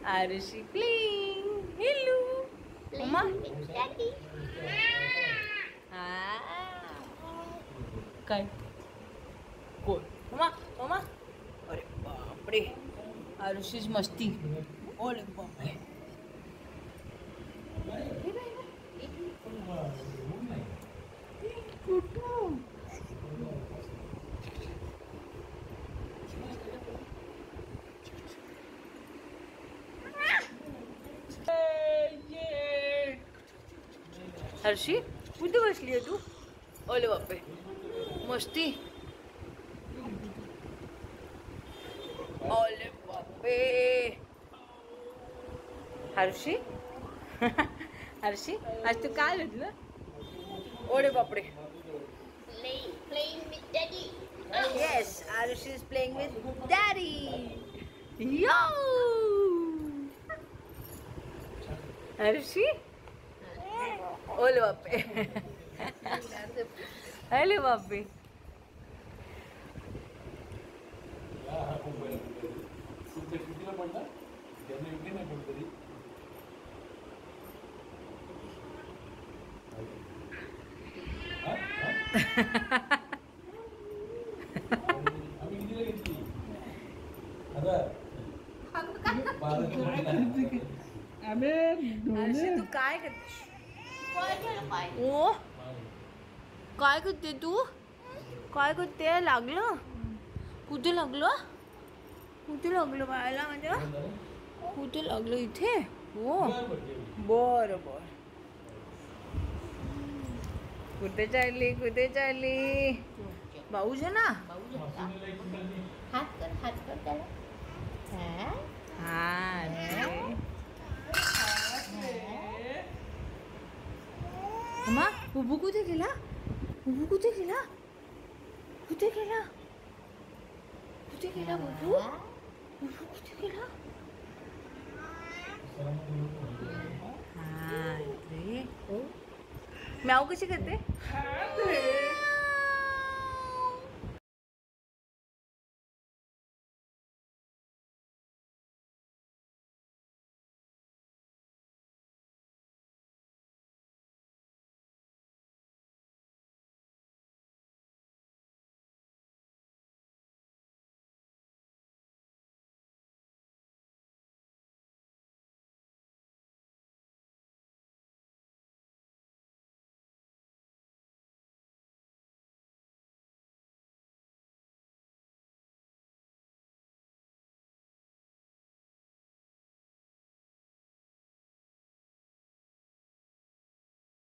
Arushi playing. Hello mamma. काय कोण mamma mamma. अरे बापरे आरुषीच मस्ती. ओले बापरे. कुठं हर्षी कुठे बसली आहे तू. ओले बापरे मस्ती. ओले बापरे हर्षी. हर्षी आज तू काय घेतलं. ओले बापरे. Playing with daddy. Yes, Aarushi is playing with daddy. Yo! Aarushi? Ole bappe. Ole bappe. Harshi तू काय करते. ओ काय करते तू. काय करते. लागलं कुठे लागलं. कुठे लागलं बाळाला माझ्या. कुठे लागलं इथे. हो बरं बरं. कुठे चालली कुठे चालली. भाऊज आहे ना. हात कर त्याला. हा मम्मा बुबू कुठे गेला. बुबू कुठे गेला. कुठे गेला. कुठे गेला बुबू. बुबू कुठे गेला. हा रे म्याऊ कशी करते.